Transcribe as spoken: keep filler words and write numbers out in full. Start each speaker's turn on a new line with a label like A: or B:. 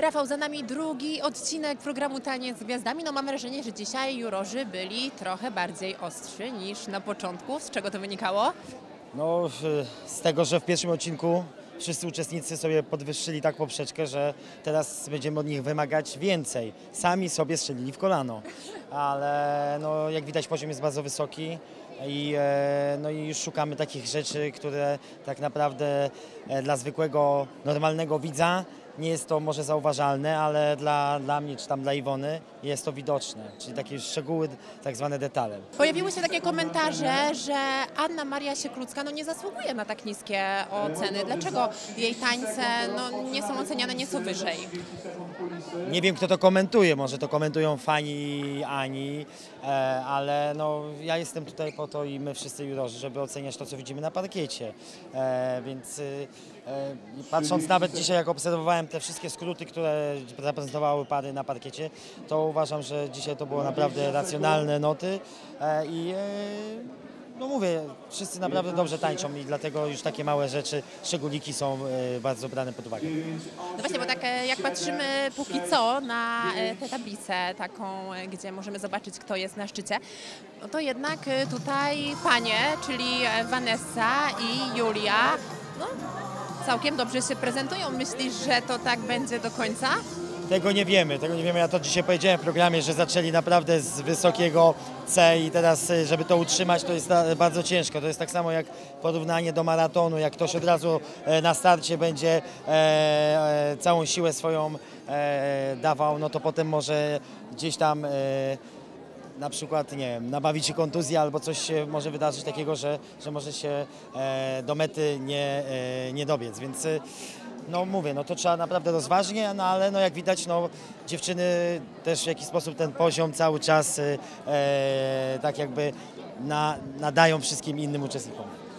A: Rafał, za nami drugi odcinek programu Taniec z Gwiazdami. No mam wrażenie, że dzisiaj jurorzy byli trochę bardziej ostrzy niż na początku. Z czego to wynikało?
B: No, z tego, że w pierwszym odcinku wszyscy uczestnicy sobie podwyższyli tak poprzeczkę, że teraz będziemy od nich wymagać więcej. Sami sobie strzelili w kolano, ale no, jak widać poziom jest bardzo wysoki i, e, no, i już szukamy takich rzeczy, które tak naprawdę e, dla zwykłego, normalnego widza nie jest to może zauważalne, ale dla, dla mnie czy tam dla Iwony jest to widoczne, czyli takie szczegóły, tak zwane detale.
A: Pojawiły się takie komentarze, że Anna Maria Sieklucka no, nie zasługuje na tak niskie oceny. Dlaczego jej tańce no, nie są oceniane nieco wyżej?
B: Nie wiem, kto to komentuje, może to komentują fani Ani, e, ale no, ja jestem tutaj po to i my wszyscy jurorzy, żeby oceniać to, co widzimy na parkiecie. E, więc e, patrząc nawet dzisiaj, jak obserwowałem te wszystkie skróty, które zaprezentowały pary na parkiecie, to uważam, że dzisiaj to było naprawdę racjonalne noty e, i e, no mówię, wszyscy naprawdę dobrze tańczą i dlatego już takie małe rzeczy, szczególiki są e, bardzo brane pod uwagę.
A: No właśnie, bo tak e, jak patrzymy póki co na e, tę tablicę taką, e, gdzie możemy zobaczyć, kto jest na szczycie, no to jednak e, tutaj panie, czyli e, Vanessa i Julia, no całkiem dobrze się prezentują. Myślisz, że to tak będzie do końca?
B: Tego nie wiemy, tego nie wiemy. Ja to dzisiaj powiedziałem w programie, że zaczęli naprawdę z wysokiego C i teraz, y, żeby to utrzymać, to jest na- bardzo ciężko. To jest tak samo jak porównanie do maratonu, jak ktoś od razu e, na starcie będzie e, e, całą siłę swoją e, dawał, no to potem może gdzieś tam e, na przykład, nie wiem, nabawić się kontuzji albo coś się może wydarzyć takiego, że, że może się e, do mety nie, e, nie dobiec, więc e, no mówię, no to trzeba naprawdę rozważnie, no ale no jak widać, no dziewczyny też w jakiś sposób ten poziom cały czas e, tak jakby na, nadają wszystkim innym uczestnikom.